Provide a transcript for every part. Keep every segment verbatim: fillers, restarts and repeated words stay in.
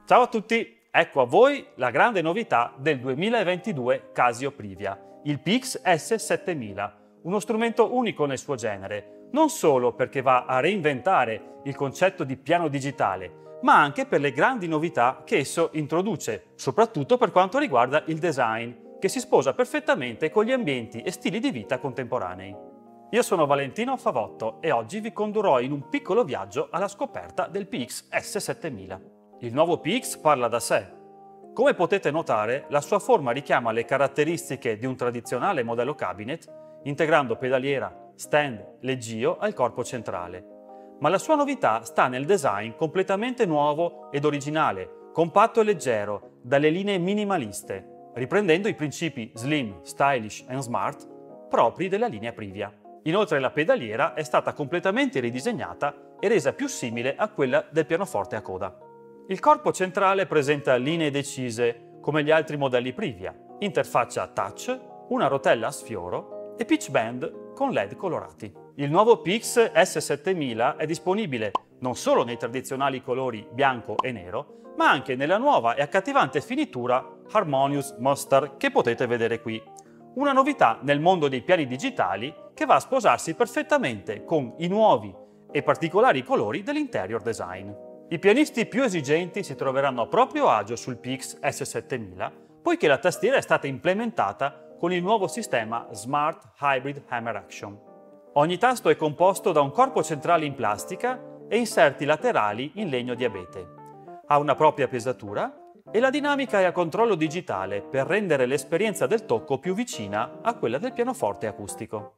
Ciao a tutti, ecco a voi la grande novità del duemilaventidue Casio Privia, il P X S settemila, uno strumento unico nel suo genere, non solo perché va a reinventare il concetto di piano digitale, ma anche per le grandi novità che esso introduce, soprattutto per quanto riguarda il design, che si sposa perfettamente con gli ambienti e stili di vita contemporanei. Io sono Valentino Favotto e oggi vi condurrò in un piccolo viaggio alla scoperta del P X S settemila. Il nuovo P X parla da sé. Come potete notare, la sua forma richiama le caratteristiche di un tradizionale modello cabinet, integrando pedaliera, stand, leggio al corpo centrale. Ma la sua novità sta nel design completamente nuovo ed originale, compatto e leggero, dalle linee minimaliste, riprendendo i principi slim, stylish e smart propri della linea Privia. Inoltre la pedaliera è stata completamente ridisegnata e resa più simile a quella del pianoforte a coda. Il corpo centrale presenta linee decise come gli altri modelli Privia, interfaccia touch, una rotella a sfioro e pitch bend con L E D colorati. Il nuovo P X S settemila è disponibile non solo nei tradizionali colori bianco e nero, ma anche nella nuova e accattivante finitura Harmonious Mustard che potete vedere qui. Una novità nel mondo dei piani digitali che va a sposarsi perfettamente con i nuovi e particolari colori dell'interior design. I pianisti più esigenti si troveranno a proprio agio sul P X S settemila, poiché la tastiera è stata implementata con il nuovo sistema Smart Hybrid Hammer Action. Ogni tasto è composto da un corpo centrale in plastica e inserti laterali in legno di abete. Ha una propria pesatura e la dinamica è a controllo digitale per rendere l'esperienza del tocco più vicina a quella del pianoforte acustico.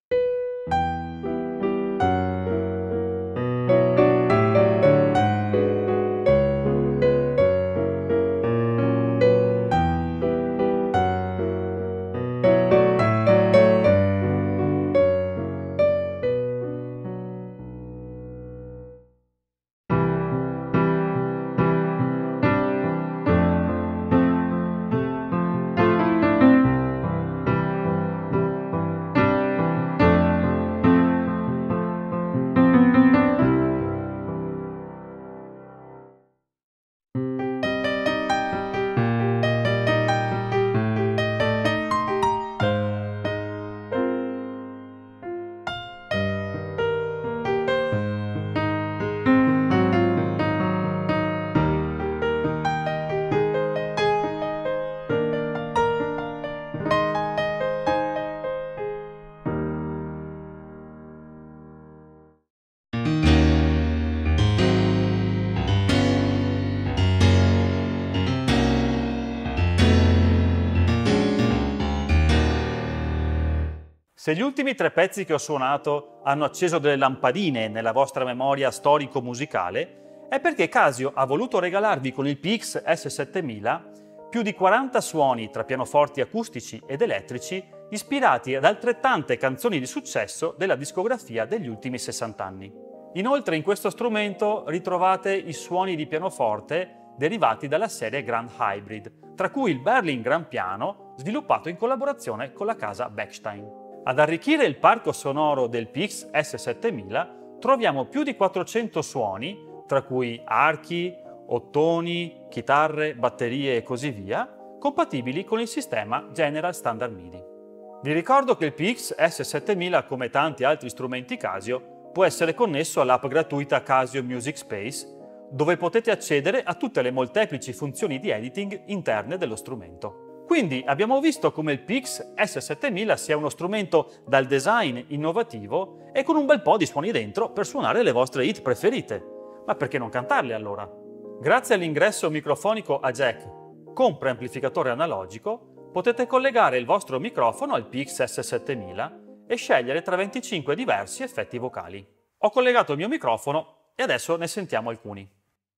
Se gli ultimi tre pezzi che ho suonato hanno acceso delle lampadine nella vostra memoria storico-musicale, è perché Casio ha voluto regalarvi con il P X S settemila più di quaranta suoni tra pianoforti acustici ed elettrici ispirati ad altrettante canzoni di successo della discografia degli ultimi sessanta anni. Inoltre in questo strumento ritrovate i suoni di pianoforte derivati dalla serie Grand Hybrid, tra cui il Berlin Grand Piano sviluppato in collaborazione con la casa Bechstein. Ad arricchire il parco sonoro del P X S settemila troviamo più di quattrocento suoni, tra cui archi, ottoni, chitarre, batterie e così via, compatibili con il sistema General Standard MIDI. Vi ricordo che il P X S settemila, come tanti altri strumenti Casio, può essere connesso all'app gratuita Casio Music Space, dove potete accedere a tutte le molteplici funzioni di editing interne dello strumento. Quindi abbiamo visto come il P X S settemila sia uno strumento dal design innovativo e con un bel po' di suoni dentro per suonare le vostre hit preferite. Ma perché non cantarle allora? Grazie all'ingresso microfonico a jack con preamplificatore analogico potete collegare il vostro microfono al P X S settemila e scegliere tra venticinque diversi effetti vocali. Ho collegato il mio microfono e adesso ne sentiamo alcuni.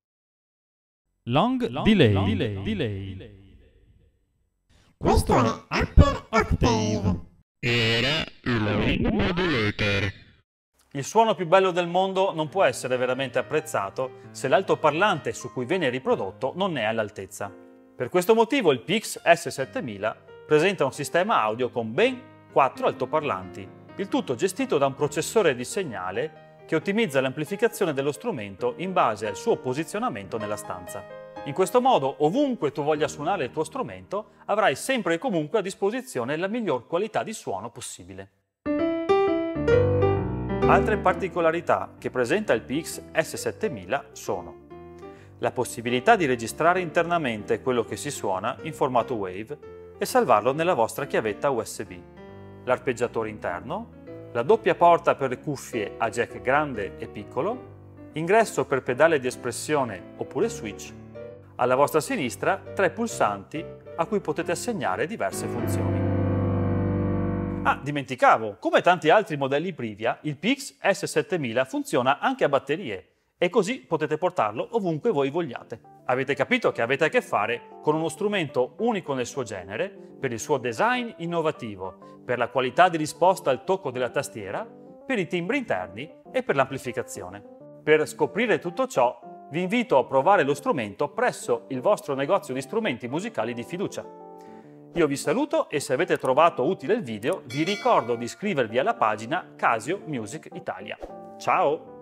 Long, Long delay. Long delay. delay. Questo è Apple Octave. Era il Ring Modulator. Il suono più bello del mondo non può essere veramente apprezzato se l'altoparlante su cui viene riprodotto non è all'altezza. Per questo motivo il P X S settemila presenta un sistema audio con ben quattro altoparlanti, il tutto gestito da un processore di segnale che ottimizza l'amplificazione dello strumento in base al suo posizionamento nella stanza. In questo modo, ovunque tu voglia suonare il tuo strumento, avrai sempre e comunque a disposizione la miglior qualità di suono possibile. Altre particolarità che presenta il P X S settemila sono la possibilità di registrare internamente quello che si suona in formato WAV e salvarlo nella vostra chiavetta U S B, l'arpeggiatore interno, la doppia porta per le cuffie a jack grande e piccolo, ingresso per pedale di espressione oppure switch, alla vostra sinistra tre pulsanti a cui potete assegnare diverse funzioni. Ah, dimenticavo, come tanti altri modelli Privia, il P X S settemila funziona anche a batterie e così potete portarlo ovunque voi vogliate. Avete capito che avete a che fare con uno strumento unico nel suo genere, per il suo design innovativo, per la qualità di risposta al tocco della tastiera, per i timbri interni e per l'amplificazione. Per scoprire tutto ciò, vi invito a provare lo strumento presso il vostro negozio di strumenti musicali di fiducia. Io vi saluto e se avete trovato utile il video, vi ricordo di iscrivervi alla pagina Casio Music Italia. Ciao!